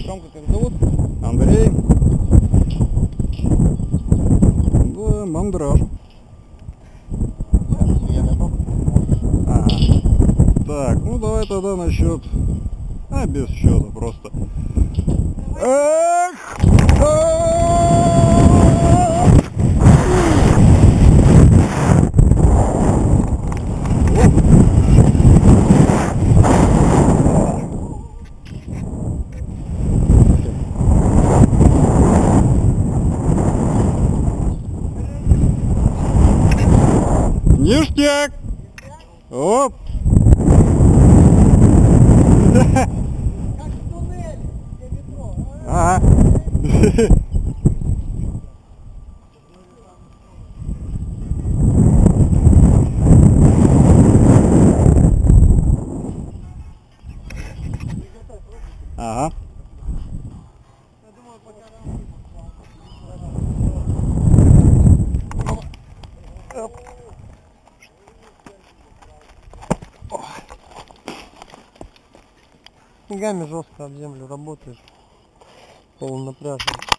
Артем, как их зовут? Андрей. Да, мандраж. Я готов. Ага. Так, ну давай тогда на счет. А без счета просто. Эх! Ништяк! Оп! Как в туннеле, где метро. Ага. Ага. Я думаю, пока ногами жестко об землю работаешь, полунапряжно.